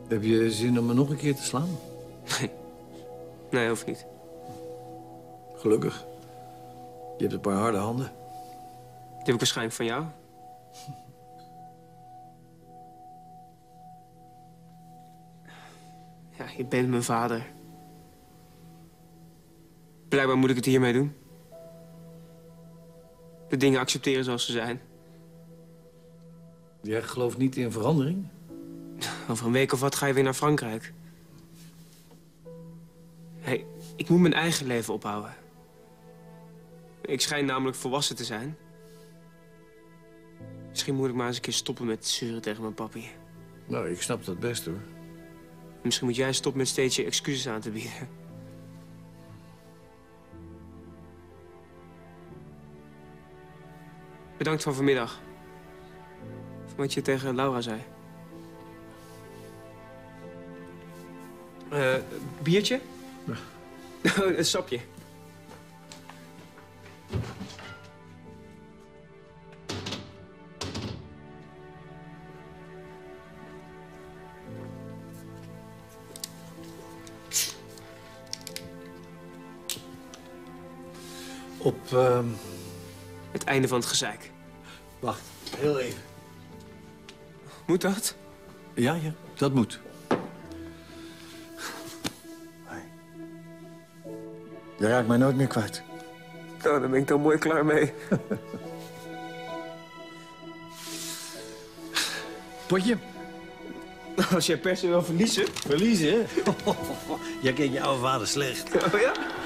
Heb je zin om me nog een keer te slaan? Nee, hoeft niet. Gelukkig. Je hebt een paar harde handen. Die heb ik waarschijnlijk van jou. Ja, je bent mijn vader. Blijkbaar moet ik het hiermee doen. De dingen accepteren zoals ze zijn. Jij gelooft niet in verandering? Over een week of wat ga je weer naar Frankrijk. Hé, ik moet mijn eigen leven ophouden. Ik schijn namelijk volwassen te zijn. Misschien moet ik maar eens een keer stoppen met zeuren tegen mijn papi. Nou, ik snap dat best, hoor. Misschien moet jij stoppen met steeds je excuses aan te bieden. Bedankt voor vanmiddag. Voor wat je tegen Laura zei. Biertje? Ja. Een sapje. Op, Het einde van het gezeik. Wacht, heel even. Moet dat? Ja, dat moet. Je raakt mij nooit meer kwijt. Nou, daar ben ik dan mooi klaar mee. Potje? Als jij per se wil verliezen. Verliezen? Jij kent je oude vader slecht. Oh ja?